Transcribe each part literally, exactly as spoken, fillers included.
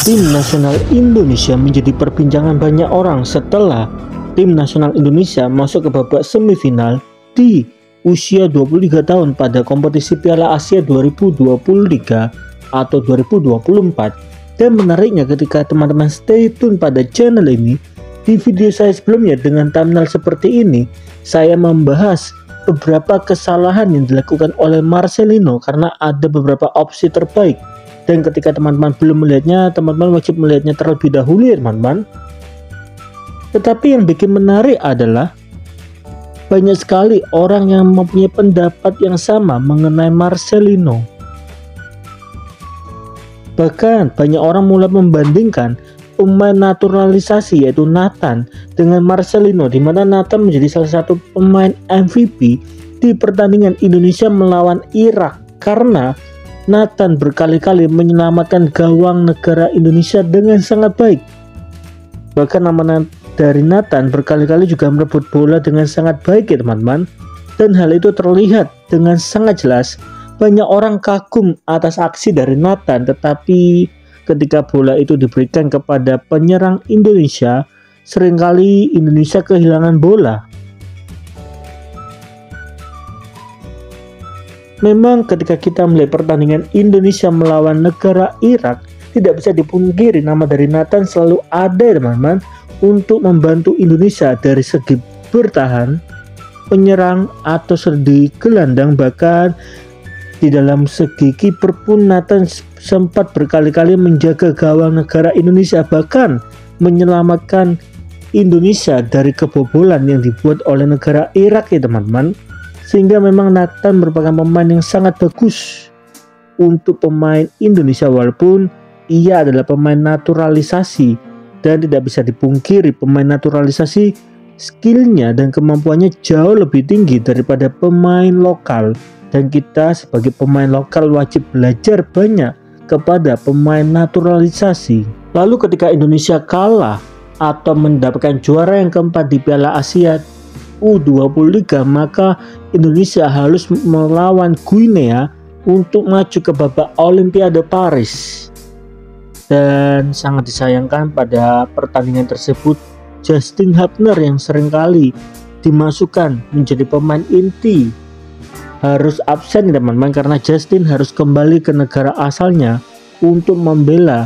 Tim nasional Indonesia menjadi perbincangan banyak orang setelah tim nasional Indonesia masuk ke babak semifinal di usia dua puluh tiga tahun pada kompetisi Piala Asia dua ribu dua puluh tiga atau dua ribu dua puluh empat. Dan menariknya, ketika teman-teman stay tune pada channel ini, di video saya sebelumnya dengan thumbnail seperti ini, saya membahas beberapa kesalahan yang dilakukan oleh Marcelino karena ada beberapa opsi terbaik. Dan ketika teman-teman belum melihatnya, teman-teman wajib melihatnya terlebih dahulu ya teman-teman. Tetapi yang bikin menarik adalah banyak sekali orang yang mempunyai pendapat yang sama mengenai Marcelino. Bahkan banyak orang mulai membandingkan pemain naturalisasi yaitu Nathan dengan Marcelino, di mana Nathan menjadi salah satu pemain M V P di pertandingan Indonesia melawan Irak karena Nathan berkali-kali menyelamatkan gawang negara Indonesia dengan sangat baik. Bahkan nama dari Nathan berkali-kali juga merebut bola dengan sangat baik ya teman-teman. Dan hal itu terlihat dengan sangat jelas. Banyak orang kagum atas aksi dari Nathan, tetapi ketika bola itu diberikan kepada penyerang Indonesia, seringkali Indonesia kehilangan bola. Memang ketika kita melihat pertandingan Indonesia melawan negara Irak, tidak bisa dipungkiri nama dari Nathan selalu ada teman-teman untuk membantu Indonesia dari segi bertahan, penyerang atau segi gelandang. Bahkan di dalam segi kiper pun Nathan sempat berkali-kali menjaga gawang negara Indonesia, bahkan menyelamatkan Indonesia dari kebobolan yang dibuat oleh negara Irak ya teman-teman. Sehingga memang Nathan merupakan pemain yang sangat bagus untuk pemain Indonesia, walaupun ia adalah pemain naturalisasi. Dan tidak bisa dipungkiri pemain naturalisasi skillnya dan kemampuannya jauh lebih tinggi daripada pemain lokal. Dan kita sebagai pemain lokal wajib belajar banyak kepada pemain naturalisasi. Lalu ketika Indonesia kalah atau mendapatkan juara yang keempat di Piala Asia U dua puluh tiga, maka Indonesia harus melawan Guinea untuk maju ke babak Olimpiade Paris. Dan sangat disayangkan pada pertandingan tersebut Justin Hubner yang seringkali dimasukkan menjadi pemain inti harus absen teman-teman, karena Justin harus kembali ke negara asalnya untuk membela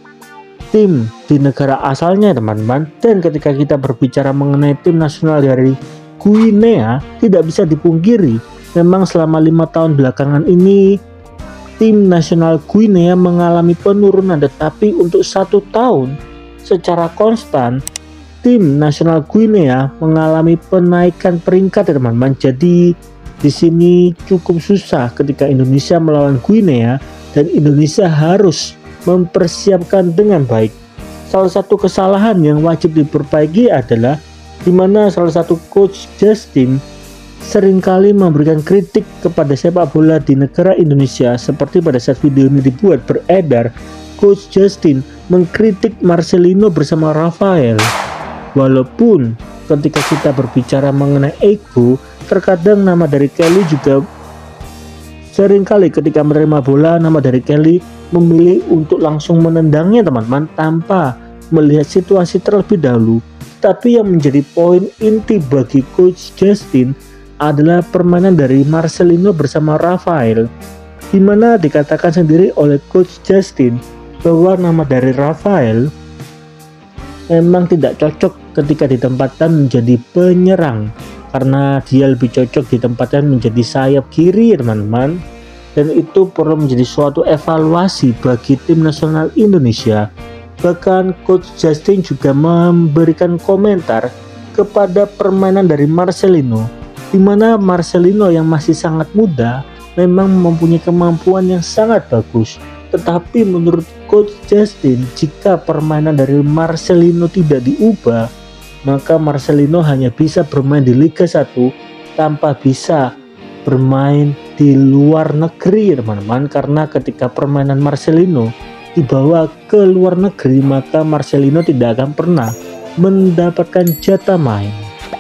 tim di negara asalnya teman-teman. Dan ketika kita berbicara mengenai tim nasional dari Guinea, tidak bisa dipungkiri memang selama lima tahun belakangan ini tim nasional Guinea mengalami penurunan, tetapi untuk satu tahun secara konstan tim nasional Guinea mengalami penaikan peringkat ya teman-teman. Jadi di sini cukup susah ketika Indonesia melawan Guinea dan Indonesia harus mempersiapkan dengan baik. Salah satu kesalahan yang wajib diperbaiki adalah di mana salah satu coach Justin seringkali memberikan kritik kepada sepak bola di negara Indonesia. Seperti pada saat video ini dibuat beredar, coach Justin mengkritik Marcelino bersama Rafael. Walaupun ketika kita berbicara mengenai ego, terkadang nama dari Kelly juga seringkali ketika menerima bola, nama dari Kelly memilih untuk langsung menendangnya teman-teman tanpa melihat situasi terlebih dahulu. Tapi yang menjadi poin inti bagi coach Justin adalah permainan dari Marcelino bersama Rafael, di mana dikatakan sendiri oleh coach Justin bahwa nama dari Rafael memang tidak cocok ketika ditempatkan menjadi penyerang, karena dia lebih cocok ditempatkan menjadi sayap kiri teman-teman. Dan itu perlu menjadi suatu evaluasi bagi tim nasional Indonesia. Bahkan coach Justin juga memberikan komentar kepada permainan dari Marcelino, di mana Marcelino yang masih sangat muda memang mempunyai kemampuan yang sangat bagus. Tetapi menurut coach Justin, jika permainan dari Marcelino tidak diubah, maka Marcelino hanya bisa bermain di Liga satu tanpa bisa bermain di luar negeri teman-teman. Karena ketika permainan Marcelino dibawa ke luar negeri, maka Marcelino tidak akan pernah mendapatkan jatah main.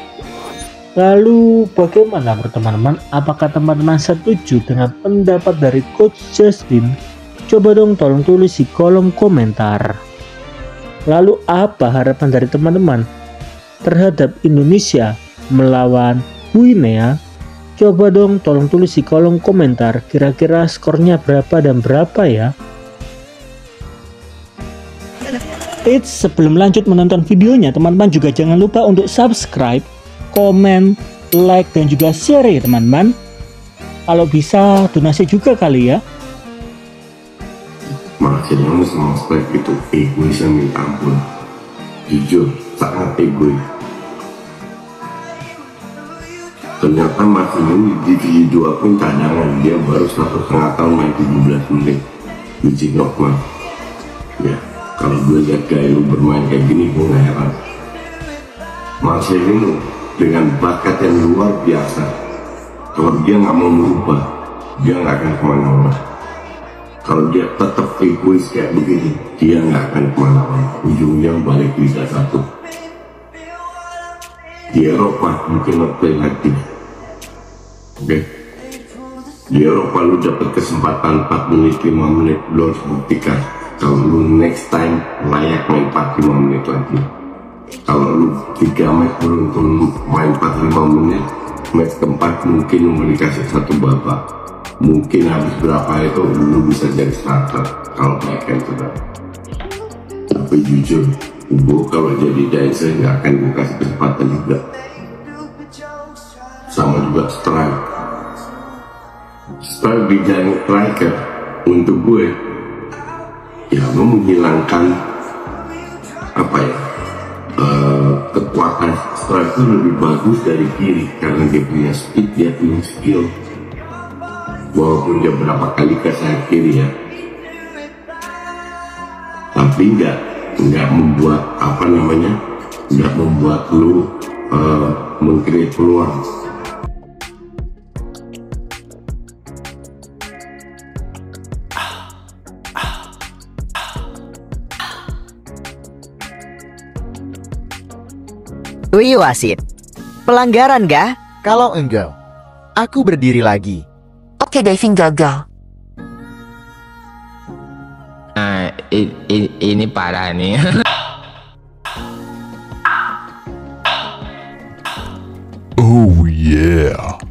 Lalu bagaimana teman-teman? Apakah teman-teman setuju dengan pendapat dari coach Justin Coba dong tolong tulis di kolom komentar. Lalu apa harapan dari teman-teman terhadap Indonesia melawan Guinea? Coba dong tolong tulis di kolom komentar, kira-kira skornya berapa dan berapa ya? Eits, sebelum lanjut menonton videonya, teman-teman juga jangan lupa untuk subscribe, komen, like, dan juga share ya teman-teman. Kalau bisa donasi juga kali ya. Marcelino sama Sprite itu egoisnya minta ampun. Jujur, sangat egois. Ternyata Marcelino di video pun cadangan, dia baru satu setengah tahun main tujuh belas menit. Which is normal. Ya, kalau gue lihat gaya lu bermain kayak gini, gue gak heran. Marcelino dengan bakat yang luar biasa. Kalau dia nggak mau merubah, dia nggak akan kemana-mana. Kalau dia tetap egois kayak begini, dia nggak akan kemana-mana. Ujungnya balik Liga satu. Di Eropa mungkin not play like this. Oke, okay. Di Eropa lu dapat kesempatan empat menit, lima menit, lu harus buktikan kalau lu next time layak main empat lima menit lagi. Kalau lu tiga match beruntun main empat lima menit, match keempat mungkin lu dikasih satu babak. Mungkin habis berapa itu lu bisa jadi starter kalau backhand sudah. Tapi jujur, gue kalau jadi dancer nggak akan gue kasih kesempatan juga. Sama juga strike. Strike di jalan striker untuk gue, ya gue menghilangkan apa ya uh, kekuatan strike itu lebih bagus dari kiri karena dia punya speed, dia punya skill. Walaupun dia berapa kali ke sayap kiri ya, tapi nggak nggak membuat apa namanya nggak membuat lu uh, mengkreat peluang. Wih wasit, pelanggaran gak? Kalau enggak, aku berdiri lagi. Oke, diving gagal. Nah, i, i, ini parah nih. Oh yeah.